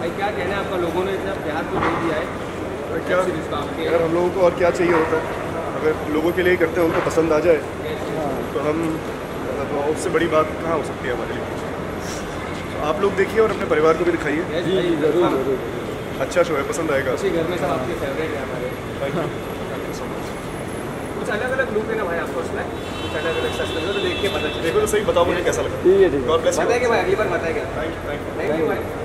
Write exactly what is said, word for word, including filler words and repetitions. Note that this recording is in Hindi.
भाई क्या कहना है आपका, लोगों ने इतना प्यार तो नहीं दिया है क्या यार, हम लोगों को और क्या चाहिए होता है। अगर लोगों के लिए करते हैं, उनको पसंद आ जाए तो हम मतलब उससे बड़ी बात कहाँ हो सकती है हमारे लिए। तो आप लोग देखिए और अपने परिवार को भी दिखाइए। जी जी जरूर जरूर। अच्छा शो है, पसंद आएगा। उसी घर में सब आपके फेवरेट है हमारे। Thank you thank you so much. कुछ अलग अलग लुक है ना भाई आपको उसमें, कुछ अलग अलग सस्पेंस है तो देख के पता चलेगा। देखो तो सही, बताओ मुझे कैसा लगा। ठीक है ठीक है। God bless you. बताएंगे भाई, अगली बार बताएंगे। Thank you thank you. Thank you भाई।